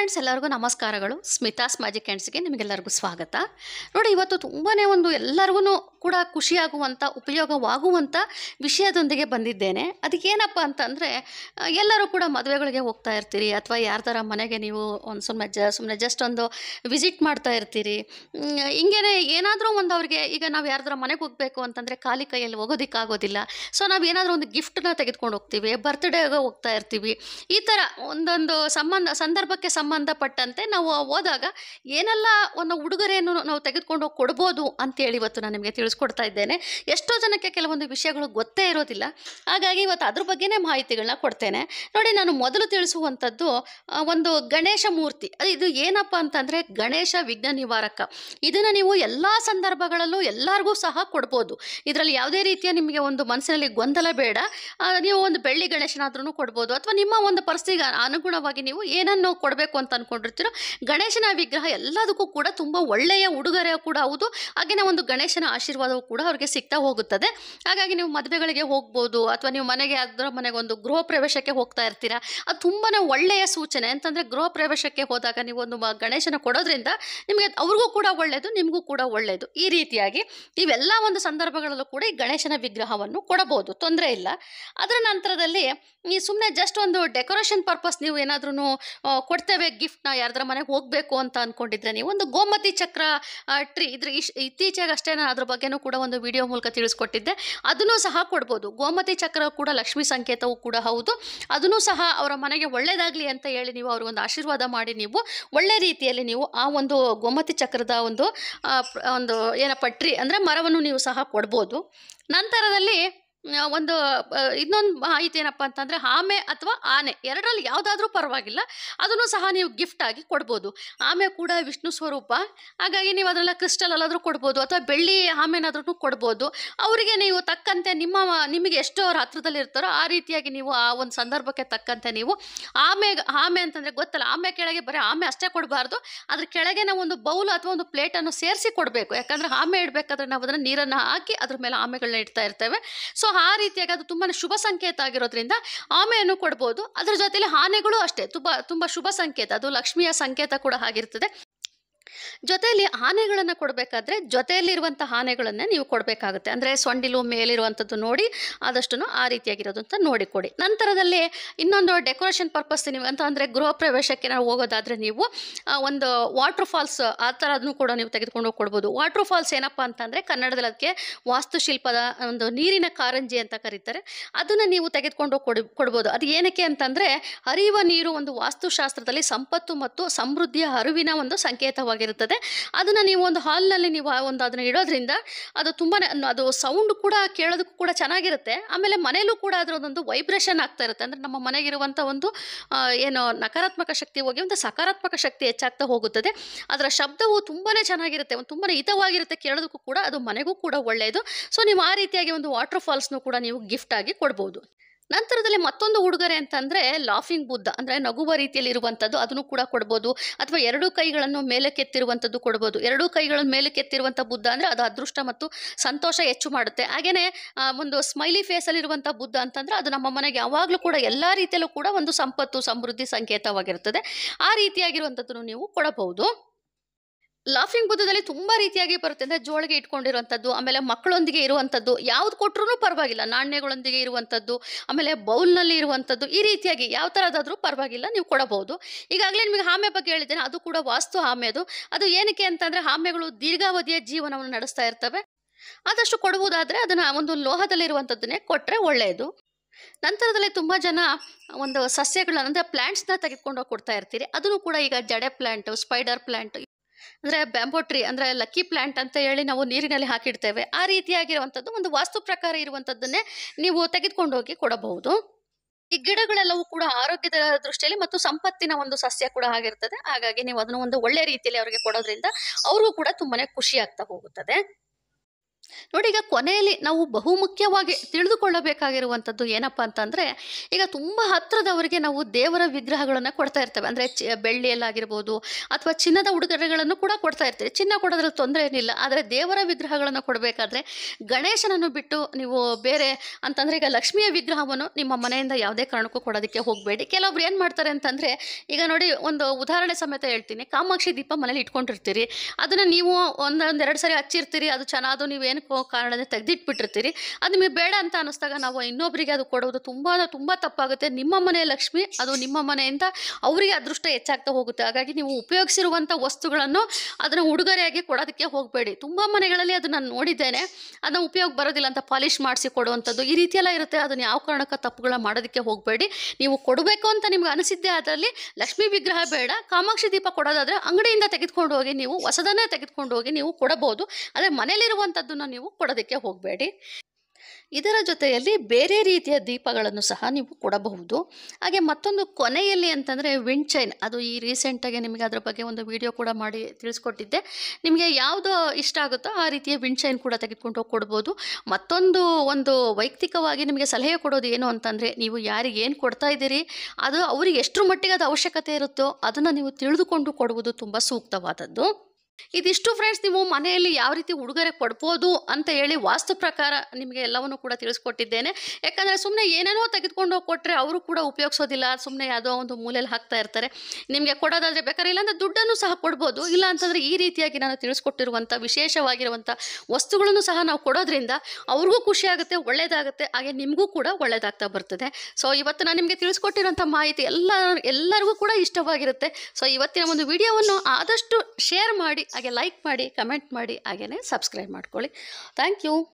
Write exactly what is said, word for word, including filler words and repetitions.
Friends, ಎಲ್ಲರಿಗೂ ನಮಸ್ಕಾರಗಳು. Smitha's magic ಹ್ಯಾಂಡ್ಸ್ಗೆ ನಿಮಗೆಲ್ಲರಿಗೂ ಸ್ವಾಗತ. ನೋಡಿ, ಇವತ್ತು ತುಂಬಾ ಒಂದು ಎಲ್ಲರಿಗೂ ಕೂಡ ಖುಷಿಯಾಗುವಂಥ, ಉಪಯೋಗವಾಗುವಂಥ ವಿಷಯದೊಂದಿಗೆ ಬಂದಿದ್ದೇನೆ. ಅದಕ್ಕೇನಪ್ಪ ಅಂತಂದರೆ, ಎಲ್ಲರೂ ಕೂಡ ಮದುವೆಗಳಿಗೆ ಹೋಗ್ತಾ ಇರ್ತೀರಿ, ಅಥವಾ ಯಾರ್ದಾರ ಮನೆಗೆ ನೀವು ಒಂದು ಸುಮ್ಮನೆ ಜ ಸುಮ್ಮನೆ ಜಸ್ಟ್ ಒಂದು ವಿಸಿಟ್ ಮಾಡ್ತಾ ಇರ್ತೀರಿ. ಹಿಂಗೇ ಏನಾದರೂ ಒಂದು ಅವ್ರಿಗೆ, ಈಗ ನಾವು ಯಾರ್ದಾರ ಮನೆಗೆ ಹೋಗಬೇಕು ಅಂತಂದರೆ ಖಾಲಿ ಕೈಯಲ್ಲಿ ಹೋಗೋದಕ್ಕಾಗೋದಿಲ್ಲ. ಸೊ ನಾವು ಏನಾದರೂ ಒಂದು ಗಿಫ್ಟನ್ನ ತೆಗೆದುಕೊಂಡು ಹೋಗ್ತೀವಿ, ಬರ್ತ್ಡೇಗೆ ಹೋಗ್ತಾ ಇರ್ತೀವಿ. ಈ ಥರ ಒಂದೊಂದು ಸಂಬಂಧ ಸಂದರ್ಭಕ್ಕೆ ಸಂಬಂಧಪಟ್ಟಂತೆ ನಾವು ಹೋದಾಗ ಏನೆಲ್ಲ ಒಂದು ಉಡುಗೊರೆಯನ್ನು ನಾವು ತೆಗೆದುಕೊಂಡು ಹೋಗಿ ಕೊಡ್ಬೋದು ಅಂತೇಳಿ ಇವತ್ತು ನಾನು ನಿಮಗೆ ತಿಳಿಸ್ಕೊಡ್ತಾ ಇದ್ದೇನೆ. ಎಷ್ಟೋ ಜನಕ್ಕೆ ಕೆಲವೊಂದು ವಿಷಯಗಳು ಗೊತ್ತೇ ಇರೋದಿಲ್ಲ. ಹಾಗಾಗಿ ಇವತ್ತು ಅದ್ರ ಬಗ್ಗೆನೇ ಮಾಹಿತಿಗಳನ್ನ ಕೊಡ್ತೇನೆ. ನೋಡಿ, ನಾನು ಮೊದಲು ತಿಳಿಸುವಂಥದ್ದು ಒಂದು ಗಣೇಶ ಮೂರ್ತಿ. ಅದು ಇದು ಏನಪ್ಪ ಅಂತಂದರೆ ಗಣೇಶ ವಿಘ್ನ ನಿವಾರಕ. ಇದನ್ನು ನೀವು ಎಲ್ಲ ಸಂದರ್ಭಗಳಲ್ಲೂ ಎಲ್ಲರಿಗೂ ಸಹ ಕೊಡ್ಬೋದು. ಇದರಲ್ಲಿ ಯಾವುದೇ ರೀತಿಯ ನಿಮಗೆ ಒಂದು ಮನಸ್ಸಿನಲ್ಲಿ ಗೊಂದಲ ಬೇಡ. ನೀವು ಒಂದು ಬೆಳ್ಳಿ ಗಣೇಶನಾದ್ರೂ ಕೊಡ್ಬೋದು, ಅಥವಾ ನಿಮ್ಮ ಒಂದು ಪರಿಸ್ಥಿತಿಗೆ ಅನುಗುಣವಾಗಿ ನೀವು ಏನನ್ನು ಕೊಡಬೇಕು ಅಂತ ಅಂದ್ಕೊಂಡಿರ್ತೀರೋ ಗಣೇಶನ ವಿಗ್ರಹ ಎಲ್ಲದಕ್ಕೂ ಕೂಡ ತುಂಬ ಒಳ್ಳೆಯ ಉಡುಗೊರೆ ಕೂಡ ಹೌದು. ಹಾಗೆಯೇ ಒಂದು ಗಣೇಶನ ಆಶೀರ್ವಾದವೂ ಕೂಡ ಅವ್ರಿಗೆ ಸಿಗ್ತಾ ಹೋಗುತ್ತದೆ. ಹಾಗಾಗಿ ನೀವು ಮದುವೆಗಳಿಗೆ ಹೋಗ್ಬೋದು, ಅಥವಾ ನೀವು ಮನೆಗೆ ಅದರ ಮನೆಗೆ ಒಂದು ಗೃಹ ಪ್ರವೇಶಕ್ಕೆ ಹೋಗ್ತಾ ಇರ್ತೀರಾ, ಅದು ತುಂಬಾ ಒಳ್ಳೆಯ ಸೂಚನೆ. ಅಂತಂದರೆ ಗೃಹ ಪ್ರವೇಶಕ್ಕೆ ಹೋದಾಗ ನೀವು ಒಂದು ಗಣೇಶನ ಕೊಡೋದ್ರಿಂದ ನಿಮಗೆ ಅವ್ರಿಗೂ ಕೂಡ ಒಳ್ಳೆಯದು, ನಿಮಗೂ ಕೂಡ ಒಳ್ಳೆಯದು. ಈ ರೀತಿಯಾಗಿ ಇವೆಲ್ಲ ಒಂದು ಸಂದರ್ಭಗಳಲ್ಲೂ ಕೂಡ ಈ ಗಣೇಶನ ವಿಗ್ರಹವನ್ನು ಕೊಡಬಹುದು, ತೊಂದರೆ ಇಲ್ಲ. ಅದರ ನಂತರದಲ್ಲಿ ಈ ಸುಮ್ಮನೆ ಜಸ್ಟ್ ಒಂದು ಡೆಕೋರೇಷನ್ ಪರ್ಪಸ್ ನೀವು ಏನಾದ್ರೂ ಕೊಡ್ತೇವೆ ಗಿಫ್ಟ್ನ, ಯಾರ್ದಾರ ಮನೆಗೆ ಹೋಗಬೇಕು ಅಂತ ಅಂದ್ಕೊಂಡಿದ್ರೆ ನೀವು ಒಂದು ಗೋಮತಿ ಚಕ್ರ ಟ್ರೀ, ಇದ್ರ ಇಶ್ ಇತ್ತೀಚೆಗೆ ಅಷ್ಟೇ ನಾನು ಅದ್ರ ಬಗ್ಗೆನೂ ಕೂಡ ಒಂದು ವಿಡಿಯೋ ಮೂಲಕ ತಿಳಿಸ್ಕೊಟ್ಟಿದ್ದೆ. ಅದನ್ನು ಸಹ ಕೊಡ್ಬೋದು. ಗೋಮತಿ ಚಕ್ರ ಕೂಡ ಲಕ್ಷ್ಮೀ ಸಂಕೇತವೂ ಕೂಡ ಹೌದು. ಅದನ್ನು ಸಹ ಅವರ ಮನೆಗೆ ಒಳ್ಳೆಯದಾಗಲಿ ಅಂತ ಹೇಳಿ ನೀವು ಅವ್ರಿಗೊಂದು ಆಶೀರ್ವಾದ ಮಾಡಿ ನೀವು ಒಳ್ಳೆ ರೀತಿಯಲ್ಲಿ ನೀವು ಆ ಒಂದು ಗೋಮತಿ ಚಕ್ರದ ಒಂದು ಒಂದು ಏನಪ್ಪ ಟ್ರೀ ಅಂದರೆ ಮರವನ್ನು ನೀವು ಸಹ ಕೊಡ್ಬೋದು. ನಂತರದಲ್ಲಿ ಒಂದು ಇನ್ನೊಂದು ಮಾಹಿತಿ ಏನಪ್ಪ ಅಂತಂದರೆ ಆಮೆ ಅಥವಾ ಆನೆ ಎರಡರಲ್ಲಿ ಯಾವುದಾದ್ರೂ ಪರವಾಗಿಲ್ಲ, ಅದನ್ನು ಸಹ ನೀವು ಗಿಫ್ಟ್ ಆಗಿ ಕೊಡ್ಬೋದು. ಆಮೆ ಕೂಡ ವಿಷ್ಣು ಸ್ವರೂಪ, ಹಾಗಾಗಿ ನೀವು ಅದನ್ನೆಲ್ಲ ಕ್ರಿಸ್ಟಲ್ ಅಲ್ಲಾದರೂ ಕೊಡ್ಬೋದು, ಅಥವಾ ಬೆಳ್ಳಿ ಆಮೆನಾದ್ರೂ ಕೊಡ್ಬೋದು. ಅವರಿಗೆ ನೀವು ತಕ್ಕಂತೆ ನಿಮ್ಮ ನಿಮಗೆ ಎಷ್ಟು ಅವ್ರ ಹತ್ರದಲ್ಲಿ ಇರ್ತಾರೋ ಆ ರೀತಿಯಾಗಿ ನೀವು ಆ ಒಂದು ಸಂದರ್ಭಕ್ಕೆ ತಕ್ಕಂತೆ ನೀವು ಆಮೆ ಆಮೆ ಅಂತಂದರೆ ಗೊತ್ತಲ್ಲ, ಆಮೆ ಕೆಳಗೆ ಬರೀ ಆಮೆ ಅಷ್ಟೇ ಕೊಡಬಾರ್ದು, ಅದ್ರ ಕೆಳಗೆ ನಾವು ಒಂದು ಬೌಲ್ ಅಥವಾ ಒಂದು ಪ್ಲೇಟನ್ನು ಸೇರಿಸಿ ಕೊಡಬೇಕು. ಯಾಕಂದರೆ ಆಮೆ ಇಡಬೇಕಾದ್ರೆ ನಾವು ಅದನ್ನು ನೀರನ್ನು ಹಾಕಿ ಅದ್ರ ಮೇಲೆ ಆಮೆಗಳನ್ನ ಇಡ್ತಾ ಇರ್ತೇವೆ. ಸೊ ಆ ರೀತಿಯಾಗಿ ಅದು ತುಂಬಾ ಶುಭ ಸಂಕೇತ ಆಗಿರೋದ್ರಿಂದ ಆಮೆಯನ್ನು ಕೊಡ್ಬೋದು. ಅದ್ರ ಜೊತೆಲಿ ಆನೆಗಳು ಅಷ್ಟೇ ತುಂಬ ತುಂಬ ಶುಭ ಸಂಕೇತ, ಅದು ಲಕ್ಷ್ಮಿಯ ಸಂಕೇತ ಕೂಡ ಆಗಿರ್ತದೆ. ಜೊತೆಯಲ್ಲಿ ಆನೆಗಳನ್ನು ಕೊಡಬೇಕಾದ್ರೆ ಜೊತೆಯಲ್ಲಿರುವಂಥ ಆನೆಗಳನ್ನೇ ನೀವು ಕೊಡಬೇಕಾಗುತ್ತೆ. ಅಂದರೆ ಸೊಂಡಿಲು ಮೇಲಿರುವಂಥದ್ದು ನೋಡಿ ಆದಷ್ಟು ಆ ರೀತಿಯಾಗಿರೋದು ಅಂತ ನೋಡಿ ಕೊಡಿ. ನಂತರದಲ್ಲಿ ಇನ್ನೊಂದು ಡೆಕೋರೇಷನ್ ಪರ್ಪಸ್ ನೀವು ಅಂತ ಅಂದರೆ ಗೃಹ ಪ್ರವೇಶಕ್ಕೆ ನಾವು ಹೋಗೋದಾದರೆ ನೀವು ಒಂದು ವಾಟರ್ ಫಾಲ್ಸ್ ಆ ಥರದನ್ನು ಕೂಡ ನೀವು ತೆಗೆದುಕೊಂಡು ಹೋಗಿ ಕೊಡ್ಬೋದು. ವಾಟರ್ ಫಾಲ್ಸ್ ಏನಪ್ಪ ಅಂತಂದರೆ ಕನ್ನಡದಲ್ಲಿ ಅದಕ್ಕೆ ವಾಸ್ತುಶಿಲ್ಪದ ಒಂದು ನೀರಿನ ಕಾರಂಜಿ ಅಂತ ಕರೀತಾರೆ. ಅದನ್ನು ನೀವು ತೆಗೆದುಕೊಂಡು ಹೋಗಿ ಕೊಡಿ ಕೊಡ್ಬೋದು. ಅದು ಏನಕ್ಕೆ ಅಂತಂದರೆ ಹರಿಯುವ ನೀರು ಒಂದು ವಾಸ್ತುಶಾಸ್ತ್ರದಲ್ಲಿ ಸಂಪತ್ತು ಮತ್ತು ಸಮೃದ್ಧಿಯ ಹರಿವಿನ ಒಂದು ಸಂಕೇತವಾಗಿರುತ್ತದೆ. ಅದನ್ನು ನೀವು ಒಂದು ಹಾಲ್ನಲ್ಲಿ ನೀವು ಒಂದು ಅದನ್ನು ಇಡೋದ್ರಿಂದ ಅದು ತುಂಬಾ ಅದು ಸೌಂಡ್ ಕೂಡ ಕೇಳೋದಕ್ಕೂ ಕೂಡ ಚೆನ್ನಾಗಿರುತ್ತೆ. ಆಮೇಲೆ ಮನೆಯಲ್ಲೂ ಕೂಡ ಅದರದೊಂದು ವೈಬ್ರೇಷನ್ ಆಗ್ತಾ ಇರುತ್ತೆ. ಅಂದರೆ ನಮ್ಮ ಮನೆಗಿರುವಂಥ ಒಂದು ಏನು ನಕಾರಾತ್ಮಕ ಶಕ್ತಿ ಹೋಗಿ ಒಂದು ಸಕಾರಾತ್ಮಕ ಶಕ್ತಿ ಹೆಚ್ಚಾಗ್ತಾ ಹೋಗುತ್ತದೆ. ಅದರ ಶಬ್ದವು ತುಂಬಾ ಚೆನ್ನಾಗಿರುತ್ತೆ, ಒಂದು ತುಂಬಾ ಹಿತವಾಗಿರುತ್ತೆ ಕೇಳೋದಕ್ಕೂ ಕೂಡ, ಅದು ಮನೆಗೂ ಕೂಡ ಒಳ್ಳೆಯದು. ಸೊ ನೀವು ಆ ರೀತಿಯಾಗಿ ಒಂದು ವಾಟರ್ ಫಾಲ್ಸ್ನು ಕೂಡ ನೀವು ಗಿಫ್ಟ್ ಆಗಿ ಕೊಡ್ಬೋದು. ನಂತರದಲ್ಲಿ ಮತ್ತೊಂದು ಉಡುಗೊರೆ ಅಂತಂದರೆ ಲಾಫಿಂಗ್ ಬುದ್ಧ, ಅಂದರೆ ನಗುವ ರೀತಿಯಲ್ಲಿ ಇರುವಂಥದ್ದು, ಅದನ್ನು ಕೂಡ ಕೊಡ್ಬೋದು. ಅಥವಾ ಎರಡೂ ಕೈಗಳನ್ನು ಮೇಲಕ್ಕೆತ್ತಿರುವಂಥದ್ದು ಕೊಡ್ಬೋದು. ಎರಡೂ ಕೈಗಳನ್ನು ಮೇಲಕ್ಕೆತ್ತಿರುವಂಥ ಬುದ್ಧ ಅಂದರೆ ಅದು ಅದೃಷ್ಟ ಮತ್ತು ಸಂತೋಷ ಹೆಚ್ಚು ಮಾಡುತ್ತೆ. ಹಾಗೆಯೇ ಒಂದು ಸ್ಮೈಲಿ ಫೇಸಲ್ಲಿರುವಂಥ ಬುದ್ಧ ಅಂತಂದರೆ ಅದು ನಮ್ಮ ಮನೆಗೆ ಯಾವಾಗಲೂ ಕೂಡ ಎಲ್ಲ ರೀತಿಯಲ್ಲೂ ಕೂಡ ಒಂದು ಸಂಪತ್ತು ಸಮೃದ್ಧಿ ಸಂಕೇತವಾಗಿರುತ್ತದೆ. ಆ ರೀತಿಯಾಗಿರುವಂಥದ್ದನ್ನು ನೀವು ಕೊಡಬಹುದು. ಲಾಫಿಂಗ್ ಬುದ್ಧದಲ್ಲಿ ತುಂಬ ರೀತಿಯಾಗಿ ಬರುತ್ತೆ. ಅಂದರೆ ಜೋಳಿಗೆ ಇಟ್ಕೊಂಡಿರುವಂಥದ್ದು, ಆಮೇಲೆ ಮಕ್ಕಳೊಂದಿಗೆ ಇರುವಂಥದ್ದು, ಯಾವ್ದು ಕೊಟ್ಟರೂ ಪರವಾಗಿಲ್ಲ, ನಾಣ್ಯಗಳೊಂದಿಗೆ ಇರುವಂಥದ್ದು, ಆಮೇಲೆ ಬೌಲ್ನಲ್ಲಿ ಇರುವಂಥದ್ದು, ಈ ರೀತಿಯಾಗಿ ಯಾವ ಥರದಾದರೂ ಪರವಾಗಿಲ್ಲ ನೀವು ಕೊಡಬಹುದು. ಈಗಾಗಲೇ ನಿಮಗೆ ಆಮೆ ಬಗ್ಗೆ ಹೇಳಿದ್ದೇನೆ, ಅದು ಕೂಡ ವಾಸ್ತು ಆಮೆ. ಅದು ಅದು ಏನಕ್ಕೆ ಅಂತಂದರೆ ಆಮೆಗಳು ದೀರ್ಘಾವಧಿಯ ಜೀವನವನ್ನು ನಡೆಸ್ತಾ ಇರ್ತವೆ. ಆದಷ್ಟು ಕೊಡುವುದಾದರೆ ಅದನ್ನು ಒಂದು ಲೋಹದಲ್ಲಿರುವಂಥದ್ದನ್ನೇ ಕೊಟ್ಟರೆ ಒಳ್ಳೆಯದು. ನಂತರದಲ್ಲಿ ತುಂಬ ಜನ ಒಂದು ಸಸ್ಯಗಳನ್ನ ಅಂದರೆ ಪ್ಲ್ಯಾಂಟ್ಸ್ನ ತೆಗೆದುಕೊಂಡು ಹೋಗಿ ಕೊಡ್ತಾ ಇರ್ತೀರಿ. ಅದನ್ನು ಕೂಡ ಈಗ ಜಡೆ ಪ್ಲ್ಯಾಂಟು, ಸ್ಪೈಡರ್ ಪ್ಲ್ಯಾಂಟ್, ಅಂದರೆ ಬ್ಯಾಂಬೋ ಟ್ರೀ, ಅಂದರೆ ಲಕ್ಕಿ ಪ್ಲ್ಯಾಂಟ್ ಅಂತ ಹೇಳಿ ನಾವು ನೀರಿನಲ್ಲಿ ಹಾಕಿಡ್ತೇವೆ. ಆ ರೀತಿಯಾಗಿರುವಂಥದ್ದು ಒಂದು ವಾಸ್ತು ಪ್ರಕಾರ ಇರುವಂಥದ್ದನ್ನೇ ನೀವು ತೆಗೆದುಕೊಂಡು ಹೋಗಿ ಕೊಡಬಹುದು. ಈ ಗಿಡಗಳೆಲ್ಲವೂ ಕೂಡ ಆರೋಗ್ಯದ ದೃಷ್ಟಿಯಲ್ಲಿ ಮತ್ತು ಸಂಪತ್ತಿನ ಒಂದು ಸಸ್ಯ ಕೂಡ ಆಗಿರ್ತದೆ. ಹಾಗಾಗಿ ನೀವು ಅದನ್ನು ಒಂದು ಒಳ್ಳೆ ರೀತಿಯಲ್ಲಿ ಅವರಿಗೆ ಕೊಡೋದ್ರಿಂದ ಅವ್ರಿಗೂ ಕೂಡ ತುಂಬಾ ಖುಷಿ ಆಗ್ತಾ ಹೋಗುತ್ತದೆ. ನೋಡಿ, ಈಗ ಕೊನೆಯಲ್ಲಿ ನಾವು ಬಹುಮುಖ್ಯವಾಗಿ ತಿಳಿದುಕೊಳ್ಳಬೇಕಾಗಿರುವಂಥದ್ದು ಏನಪ್ಪ ಅಂತಂದರೆ, ಈಗ ತುಂಬ ಹತ್ತಿರದವರಿಗೆ ನಾವು ದೇವರ ವಿಗ್ರಹಗಳನ್ನು ಕೊಡ್ತಾ ಇರ್ತೇವೆ. ಅಂದರೆ ಚ ಬೆಳ್ಳಿಯಲ್ಲಾಗಿರ್ಬೋದು ಅಥವಾ ಚಿನ್ನದ ಉಡುಗೊರೆಗಳನ್ನು ಕೂಡ ಕೊಡ್ತಾ ಇರ್ತೀವಿ. ಚಿನ್ನ ಕೊಡೋದ್ರಲ್ಲಿ ತೊಂದರೆ ಏನಿಲ್ಲ. ಆದರೆ ದೇವರ ವಿಗ್ರಹಗಳನ್ನು ಕೊಡಬೇಕಾದ್ರೆ ಗಣೇಶನನ್ನು ಬಿಟ್ಟು ನೀವು ಬೇರೆ ಅಂತಂದರೆ, ಈಗ ಲಕ್ಷ್ಮಿಯ ವಿಗ್ರಹವನ್ನು ನಿಮ್ಮ ಮನೆಯಿಂದ ಯಾವುದೇ ಕಾರಣಕ್ಕೂ ಕೊಡೋದಕ್ಕೆ ಹೋಗಬೇಡಿ. ಕೆಲವೊಬ್ರು ಏನು ಮಾಡ್ತಾರೆ ಅಂತಂದರೆ, ಈಗ ನೋಡಿ ಒಂದು ಉದಾಹರಣೆ ಸಮೇತ ಹೇಳ್ತೀನಿ. ಕಾಮಾಕ್ಷಿ ದೀಪ ಮನೇಲಿ ಇಟ್ಕೊಂಡಿರ್ತೀರಿ, ಅದನ್ನು ನೀವು ಒಂದೊಂದು ಎರಡು ಸರಿ ಹಚ್ಚಿರ್ತೀರಿ, ಅದು ಚೆನ್ನಾದು ನೀವೇನು ಕಾರಣದಿಂದ ತೆಗೆದಿಟ್ಬಿಟ್ಟಿರ್ತೀರಿ. ಅದು ನಿಮಗೆ ಬೇಡ ಅಂತ ಅನ್ನಿಸ್ದಾಗ ನಾವು ಇನ್ನೊಬ್ಬರಿಗೆ ಅದು ಕೊಡೋದು ತುಂಬ ತುಂಬ ತಪ್ಪಾಗುತ್ತೆ. ನಿಮ್ಮ ಮನೆಯ ಲಕ್ಷ್ಮಿ, ಅದು ನಿಮ್ಮ ಮನೆಯಿಂದ ಅವರಿಗೆ ಅದೃಷ್ಟ ಹೆಚ್ಚಾಗ್ತಾ ಹೋಗುತ್ತೆ. ಹಾಗಾಗಿ ನೀವು ಉಪಯೋಗಿಸಿರುವಂಥ ವಸ್ತುಗಳನ್ನು ಅದನ್ನು ಉಡುಗೊರೆಯಾಗಿ ಕೊಡೋದಕ್ಕೆ ಹೋಗಬೇಡಿ. ತುಂಬ ಮನೆಗಳಲ್ಲಿ ಅದು ನಾನು ನೋಡಿದ್ದೇನೆ. ಅದನ್ನು ಉಪಯೋಗ ಬರೋದಿಲ್ಲ ಅಂತ ಪಾಲಿಷ್ ಮಾಡಿಸಿ ಕೊಡುವಂಥದ್ದು ಈ ರೀತಿಯೆಲ್ಲ ಇರುತ್ತೆ. ಅದನ್ನು ಯಾವ ಕಾರಣಕ್ಕೆ ತಪ್ಪುಗಳ ಮಾಡೋದಕ್ಕೆ ಹೋಗಬೇಡಿ. ನೀವು ಕೊಡಬೇಕು ಅಂತ ನಿಮ್ಗೆ ಅನಿಸಿದ್ದೆ ಅದರಲ್ಲಿ ಲಕ್ಷ್ಮೀ ವಿಗ್ರಹ ಬೇಡ, ಕಾಮಾಕ್ಷಿ ದೀಪ ಕೊಡೋದಾದರೆ ಅಂಗಡಿಯಿಂದ ತೆಗೆದುಕೊಂಡು ಹೋಗಿ ನೀವು ಹೊಸದನ್ನೇ ತೆಗೆದುಕೊಂಡು ಹೋಗಿ ನೀವು ಕೊಡಬಹುದು. ಆದರೆ ಮನೇಲಿರುವಂಥದ್ದನ್ನು ನೀವು ಕೊಡೋದಕ್ಕೆ ಹೋಗಬೇಡಿ. ಇದರ ಜೊತೆಯಲ್ಲಿ ಬೇರೆ ರೀತಿಯ ದೀಪಗಳನ್ನು ಸಹ ನೀವು ಕೊಡಬಹುದು. ಹಾಗೆ ಮತ್ತೊಂದು ಕೊನೆಯಲ್ಲಿ ಅಂತಂದರೆ ವಿಂಡ್ ಚೈನ್, ಅದು ಈ ರೀಸೆಂಟಾಗಿ ನಿಮಗೆ ಅದರ ಬಗ್ಗೆ ಒಂದು ವಿಡಿಯೋ ಕೂಡ ಮಾಡಿ ತಿಳಿಸ್ಕೊಟ್ಟಿದ್ದೆ. ನಿಮಗೆ ಯಾವುದು ಇಷ್ಟ ಆಗುತ್ತೋ ಆ ರೀತಿಯ ವಿಂಡ್ ಚೈನ್ ಕೂಡ ತೆಗೆದುಕೊಂಡು ಹೋಗಿ ಕೊಡ್ಬೋದು. ಮತ್ತೊಂದು ಒಂದು ವೈಯಕ್ತಿಕವಾಗಿ ನಿಮಗೆ ಸಲಹೆ ಕೊಡೋದು ಏನು ಅಂತಂದರೆ, ನೀವು ಯಾರಿಗೆ ಏನು ಕೊಡ್ತಾ ಇದ್ದೀರಿ ಅದು ಅವರಿಗೆ ಎಷ್ಟರ ಮಟ್ಟಿಗೆ ಅದು ಅವಶ್ಯಕತೆ ಇರುತ್ತೋ ಅದನ್ನು ನೀವು ತಿಳಿದುಕೊಂಡು ಕೊಡುವುದು ತುಂಬ ಸೂಕ್ತವಾದದ್ದು. ಇದಿಷ್ಟು ಫ್ರೆಂಡ್ಸ್, ನೀವು ಮನೆಯಲ್ಲಿ ಯಾವ ರೀತಿ ಉಡುಗೊರೆ ಕೊಡ್ಬೋದು ಅಂತ ಹೇಳಿ ವಾಸ್ತು ಪ್ರಕಾರ ನಿಮಗೆ ಎಲ್ಲವನ್ನು ಕೂಡ ತಿಳಿಸ್ಕೊಟ್ಟಿದ್ದೇನೆ. ಯಾಕಂದರೆ ಸುಮ್ಮನೆ ಏನೇನೋ ತೆಗೆದುಕೊಂಡು ಹೋಗಿ ಕೊಟ್ಟರೆ ಅವರು ಕೂಡ ಉಪಯೋಗಿಸೋದಿಲ್ಲ, ಸುಮ್ಮನೆ ಯಾವುದೋ ಒಂದು ಮೂಲೆಯಲ್ಲಿ ಹಾಕ್ತಾ ಇರ್ತಾರೆ. ನಿಮಗೆ ಕೊಡೋದಾದರೆ ಬೇಕಾದ್ರೆ ಇಲ್ಲಾಂದರೆ ದುಡ್ಡನ್ನು ಸಹ ಕೊಡ್ಬೋದು. ಇಲ್ಲ ಅಂತಂದರೆ ಈ ರೀತಿಯಾಗಿ ನಾನು ತಿಳಿಸ್ಕೊಟ್ಟಿರುವಂಥ ವಿಶೇಷವಾಗಿರುವಂಥ ವಸ್ತುಗಳನ್ನು ಸಹ ನಾವು ಕೊಡೋದ್ರಿಂದ ಅವ್ರಿಗೂ ಖುಷಿ ಆಗುತ್ತೆ, ಒಳ್ಳೆಯದಾಗುತ್ತೆ, ಹಾಗೆ ನಿಮಗೂ ಕೂಡ ಒಳ್ಳೆಯದಾಗ್ತಾ ಬರ್ತದೆ. ಸೊ ಇವತ್ತು ನಾನು ನಿಮಗೆ ತಿಳಿಸ್ಕೊಟ್ಟಿರೋಂಥ ಮಾಹಿತಿ ಎಲ್ಲ ಎಲ್ಲರಿಗೂ ಕೂಡ ಇಷ್ಟವಾಗಿರುತ್ತೆ. ಸೊ ಇವತ್ತಿನ ಒಂದು ವಿಡಿಯೋವನ್ನು ಆದಷ್ಟು ಶೇರ್ ಮಾಡಿ, ಹಾಗೆ ಲೈಕ್ ಮಾಡಿ, ಕಮೆಂಟ್ ಮಾಡಿ, ಹಾಗೆಯೇ ಸಬ್ಸ್ಕ್ರೈಬ್ ಮಾಡ್ಕೊಳ್ಳಿ. Thank you.